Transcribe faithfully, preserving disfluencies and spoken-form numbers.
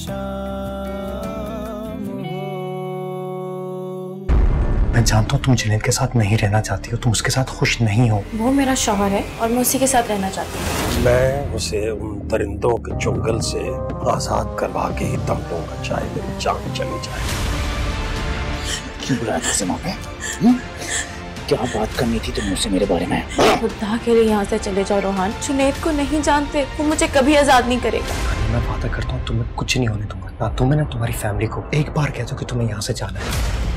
मैं जानता हूँ तुम जुनैद के साथ नहीं रहना चाहती हो, तुम उसके साथ खुश नहीं हो। वो मेरा शौहर है और मैं उसी के साथ रहना चाहती हूँ। मैं उसे उन परिंदों के चुंगल से आजाद करवा के ही दम लूंगा, चाहे मेरी जान चली जाए। क्यों बुलाया था उसे वहाँ पे? क्या बात करनी थी तुम मुझसे मेरे बारे में? खुदा के लिए यहाँ से चले जाओ रोहान। जुनैद को नहीं जानते, वो मुझे कभी आजाद नहीं करेगा। मैं वादा करता हूँ तुम्हें कुछ नहीं होने दूंगा, ना तुम्हें ना तुम्हारी फैमिली को। एक बार कह दो कि तुम्हें यहाँ से जाना है।